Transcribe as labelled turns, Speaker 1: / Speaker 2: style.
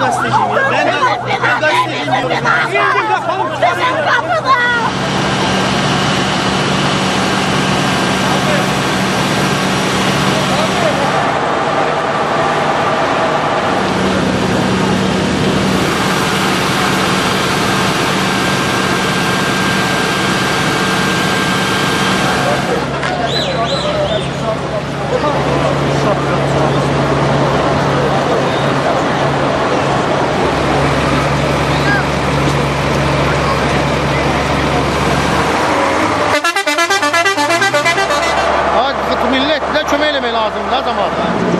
Speaker 1: gazeteciyim ya. Ben gazeteciyim diyorum. İndim bakalım.
Speaker 2: Bizim kapıda.
Speaker 1: Millet de çömelemeyi lazım da zamanla.